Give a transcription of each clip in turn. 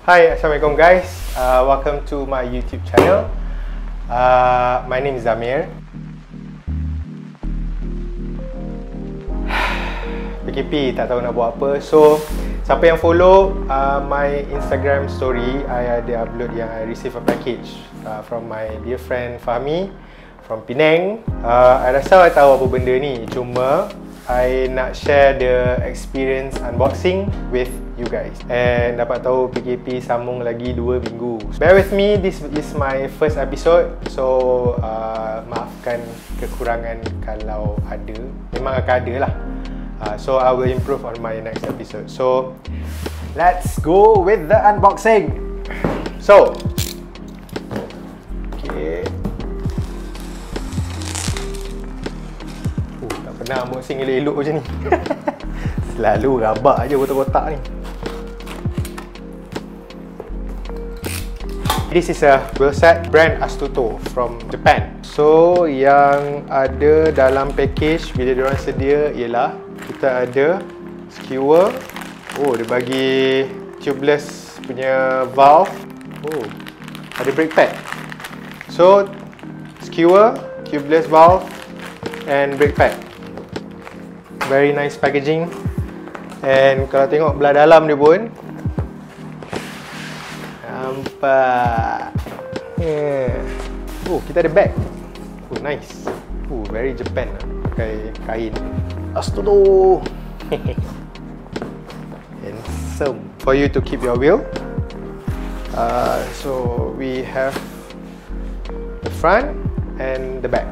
Hi, Assalamualaikum guys. Welcome to my YouTube channel. My name is Zamir. PKP tak tahu nak buat apa. So, siapa yang follow my Instagram story, I ada upload yang I receive a package from my dear friend Fahmi from Penang. I rasa I tahu apa benda ni. Cuma I nak share the experience unboxing with you guys. And dapat tahu PKP sambung lagi 2 minggu. Bear with me, this is my first episode. So maafkan kekurangan kalau ada. Memang akan ada lah. So I will improve on my next episode. So let's go with the unboxing. So okay. Tak pernah unboxing elok-elok macam ni. Selalu rabak je kotak-kotak ni. This is a wheel set brand Astuto from Japan. So yang ada dalam package bila diorang sedia ialah kita ada skewer. Oh, dia bagi tubeless punya valve. Oh, ada brake pad. So skewer, tubeless valve and brake pad. Very nice packaging. And kalau tengok belah dalam dia pun nampak. Oh, kita ada bag. Oh, nice. Oh, very Japan lah. Pakai kain Astuto. Handsome. For you to keep your wheel. So we have the front and the back.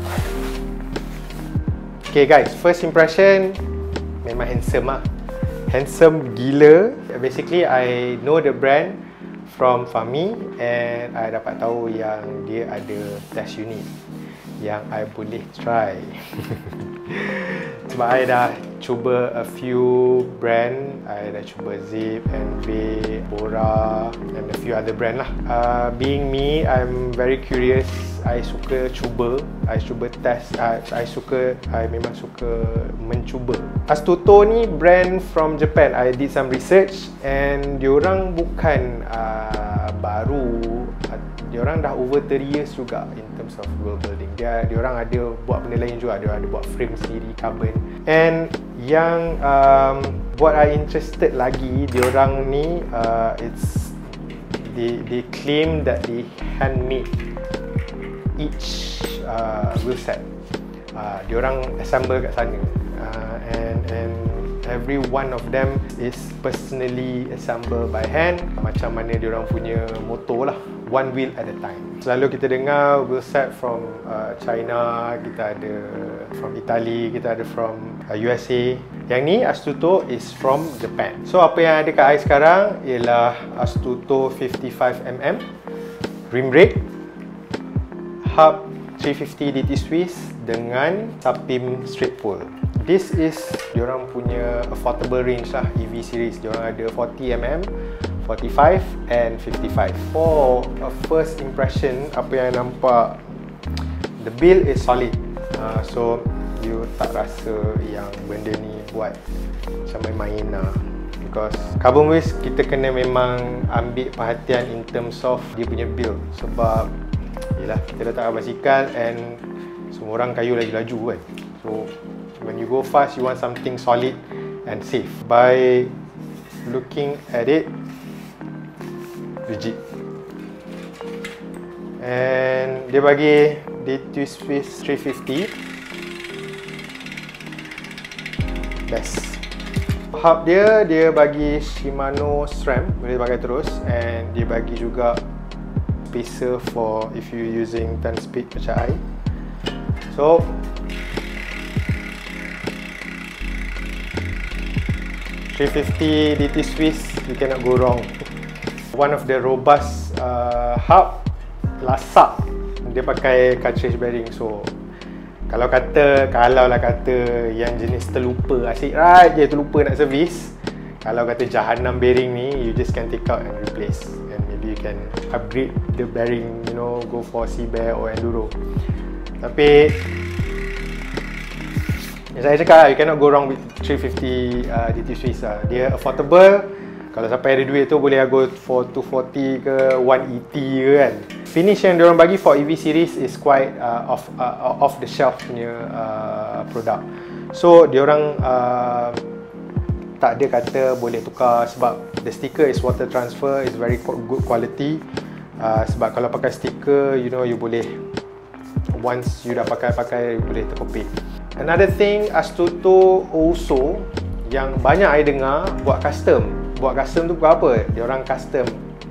Okay guys, first impression memang handsome lah. Handsome gila. Basically I know the brand from Fahmi and I dapat tahu yang dia ada test unit yang I boleh try. Sebab I dah cuba a few brand. I dah cuba Zip, NV, Bora and a few other brand lah. Being me, I'm very curious. I suka cuba. I cuba test. I memang suka mencuba. Astuto ni brand from Japan. I did some research and diorang bukan baru. Diorang dah over 30 years juga in terms of wheel building. Diorang ada buat benda lain juga. Diorang ada buat frame sendiri, carbon. And yang buat I interested lagi, diorang ni they claim that they handmade each wheel set. Diorang assemble kat sana. And every one of them is personally assembled by hand. Macam mana diorang punya motor lah, one wheel at a time. Selalu kita dengar wheel set from China, kita ada from Italy, kita ada from USA. Yang ni Astuto is from Japan. So apa yang ada kat I sekarang ialah Astuto 55mm rim brake, hub 350 DT Swiss dengan Sapim straight pull. This is diorang punya affordable range lah, EV series. Diorang ada 40mm, 45 and 55. For a first impression, apa yang nampak, the build is solid. So you tak rasa yang benda ni buat macam main-main lah. Because carbon wheels kita kena memang ambil perhatian in terms of dia punya build. Sebab yelah, kita letak basikal and semua orang kayu lagi laju kan. So when you go fast, you want something solid and safe. By looking at it, legit. And dia bagi DT Swiss 350. Best. Hub dia bagi Shimano SRAM, boleh pakai terus. And dia bagi juga spacer for if you using 10 speed macam I. So 350 DT Swiss, you cannot go wrong. One of the robust hub, lasak. Dia pakai cartridge bearing. So kalau lah kata yang jenis terlupa, asyik right je terlupa nak servis. Kalau kata jahanam bearing ni, you just can take out and replace. And maybe you can upgrade the bearing, you know, go for C-Bear or Enduro. Tapi yang saya cakap, you cannot go wrong with 350 DT Swiss. Dia affordable, Kalau siapa ada duit tu boleh go for 240 ke 180 ke kan. Finish yang diorang bagi for EV series is quite off the shelf punya produk. So diorang tak ada kata boleh tukar sebab the sticker is water transfer, is very good quality. Sebab kalau pakai stiker, you know, you boleh once you dah pakai boleh terkopik. Another thing Astuto also yang banyak I dengar buat custom. Buat custom tu bukan apa? Dia orang custom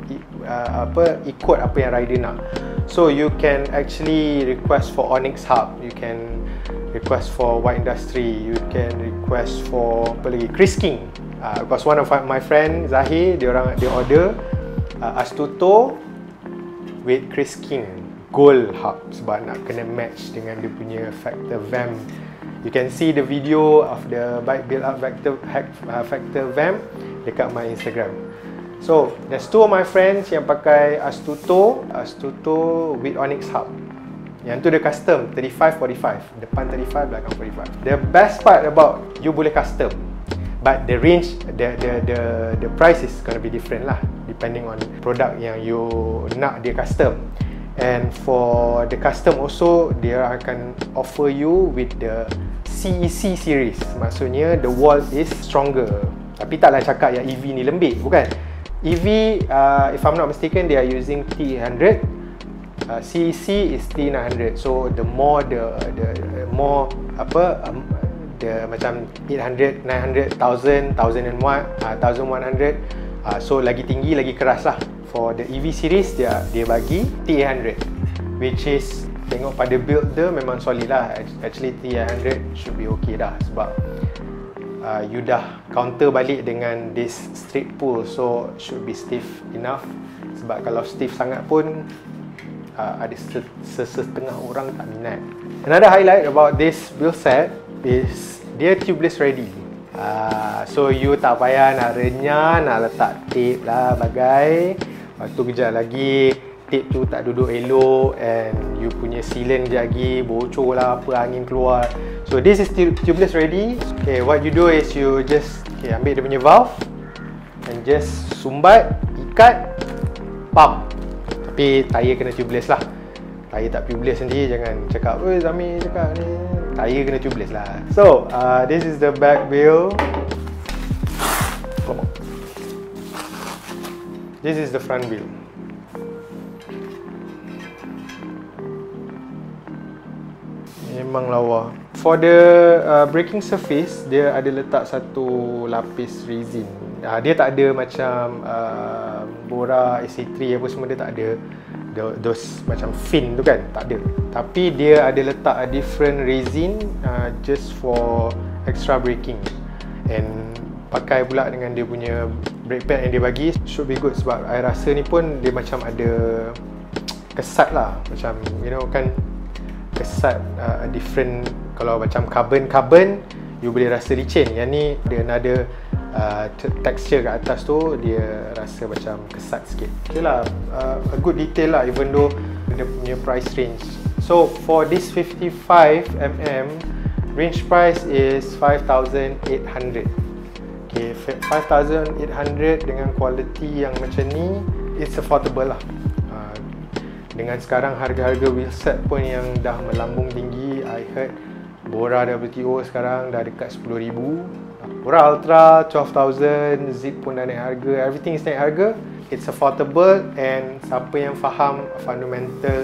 ikut apa yang rider nak. So you can actually request for Onyx Hub, you can request for White Industry, you can request for apa lagi, Chris King. Because one of my friend Zahir, dia order Astuto with Chris King Gold Hub sebab nak kena match dengan dia punya Factor VAM. You can see the video of the bike build up Factor VAM dekat my Instagram. So there's two of my friends yang pakai Astuto with Onyx Hub. Yang tu dia custom 35-45, depan 35, belakang 45. The best part about you boleh custom, but the range, the price is gonna be different lah, depending on product yang you nak dia custom. And for the custom also, dia akan offer you with the CEC series. Maksudnya the wall is stronger. Tapi taklah cakap yang EV ni lembik, bukan. EV, if I'm not mistaken, they are using T800. CEC is T900. So the more the more apa the macam 800, 900, 1000, 1001, 1100. So lagi tinggi, lagi keras lah. For the EV series, dia bagi T800, which is tengok pada build dia memang solid lah. Actually T800 should be okay dah sebab you dah counter balik dengan this straight pull, so should be stiff enough. Sebab kalau stiff sangat pun ada setengah orang tak minat. Another highlight about this build set is dia tubeless ready. So you tak payah nak renyah, nak letak tape lah bagai. Lepas tu kejap lagi tape tu tak duduk elok and you punya sealant kejap lagi bocor lah, apa angin keluar. So this is tubeless ready. Okay, what you do is you just ambil dia punya valve and just sumbat, ikat, pump. Tapi tayar kena tubeless lah. Tayar tak tubeless nanti jangan cakap, "Oi Zami cakap ni." Tayar kena tubeless lah. So this is the back wheel. This is the front wheel. Memang lawa. For the braking surface, dia ada letak satu lapis resin. Dia tak ada macam Bora AC3 apa semua, dia tak ada those macam fin tu kan, tak ada. Tapi dia ada letak a different resin just for extra braking. And pakai pula dengan dia punya brake pad yang dia bagi, should be good. Sebab I rasa ni pun dia macam ada kesat lah, macam you know kan, kesat different. Kalau macam carbon you boleh rasa licin. Yang ni dia ada texture kat atas tu, dia rasa macam kesat sikit. Okay lah, a good detail lah even though dia punya price range. So for this 55mm, range price is 5,800. Okay, 5,800 dengan quality yang macam ni, it's affordable lah. Dengan sekarang harga-harga wheelset pun yang dah melambung tinggi. I heard Bora WTO sekarang dah dekat 10,000. Bora Ultra 12,000, Zip pun dah naik harga. Everything is naik harga. It's affordable, and siapa yang faham fundamental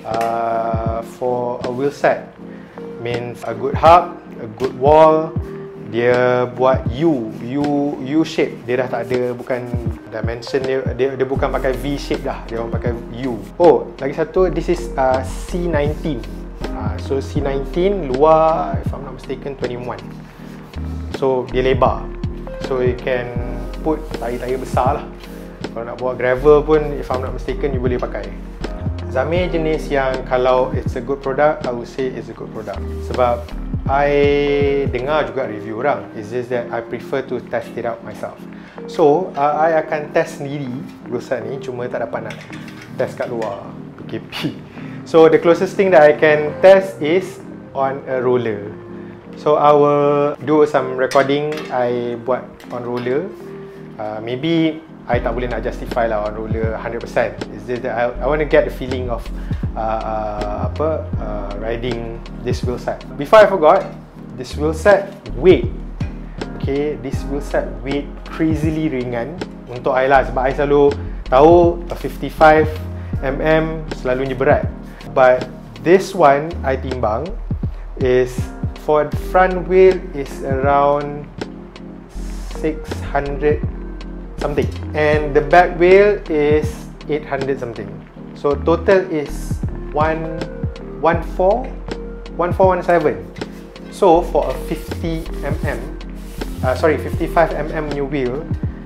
for a wheelset, means a good hub, a good wall. Dia buat U shape. Dia dah tak ada, bukan dimension dia bukan pakai V shape dah. Dia orang pakai U. Oh, lagi satu, this is C19. So C19 luar, if I'm not mistaken, 21. So dia lebar. So you can put tayar besar lah. Kalau nak buat gravel pun, if I'm not mistaken, you boleh pakai. Zamir jenis yang kalau it's a good product, I would say it's a good product. Sebab I dengar juga review orang. It's just that I prefer to test it out myself. So I akan test sendiri wheelset ni, cuma tak dapat nak test kat luar PKP. So the closest thing that I can test is on a roller. So I will do some recording I buat on roller. Maybe I tak boleh nak justify lah on roller 100%. It's just that I want to get the feeling of riding this wheel set. Before I forgot, this wheel set weight. Okay, this wheel set weight crazily ringan untuk I lah, sebab I selalu tahu 55mm selalunya berat. But this one I timbang is for the front wheel is around 600 something and the back wheel is 800 something. So total is 1417. So for a 55mm new wheel,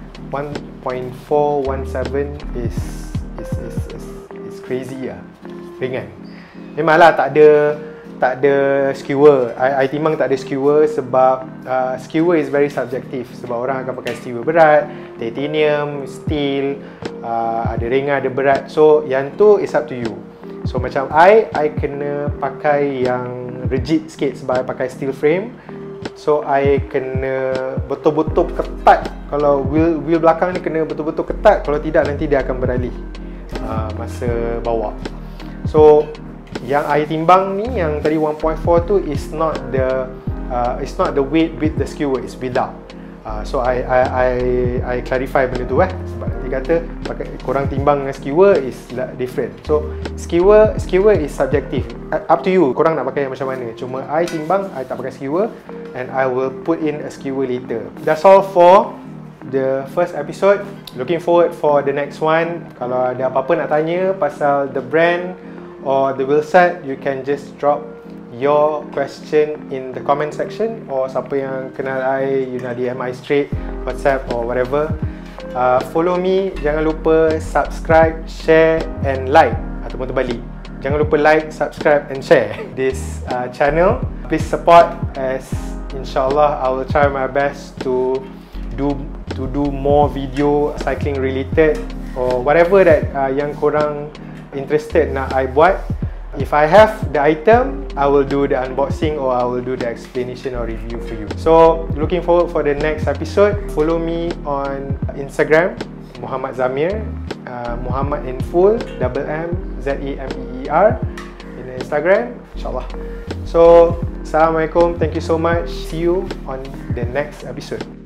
1.417 is crazy lah. Ringan. Memanglah tak ada skewer. I timbang tak ada skewer sebab skewer is very subjective. Sebab orang akan pakai skewer berat, titanium, steel, ada ringan, ada berat. So yang tu is up to you. So macam I kena pakai yang rigid sikit sebab I pakai steel frame. So I kena betul-betul ketat. Kalau wheel belakang ni kena betul-betul ketat. Kalau tidak nanti dia akan beralih masa bawa. So yang I timbang ni, yang tadi 1.4 tu is not the weight with the skewer, it's without. So I clarify benda tu sebab nanti kata pakai korang timbang dengan skewer is different. So skewer is subjective, up to you korang nak pakai yang macam mana. Cuma I timbang, I tak pakai skewer and I will put in a skewer later. That's all for the first episode. Looking forward for the next one. Kalau ada apa-apa nak tanya pasal the brand or the wheel set, you can just drop your question in the comment section, or siapa yang kenal I, you nak DM I straight, WhatsApp or whatever. Follow me, jangan lupa subscribe, share and like, ataupun terbalik. Jangan lupa like, subscribe and share this channel. Please support, as insyaAllah I will try my best to do more video cycling related or whatever that yang korang interested nak I buat. If I have the item, I will do the unboxing or I will do the explanation or review for you. So looking forward for the next episode. Follow me on Instagram, Muhammad Zameer, Muhammad in full, MMZAMEER in Instagram, insyaAllah. So Assalamualaikum, thank you so much. See you on the next episode.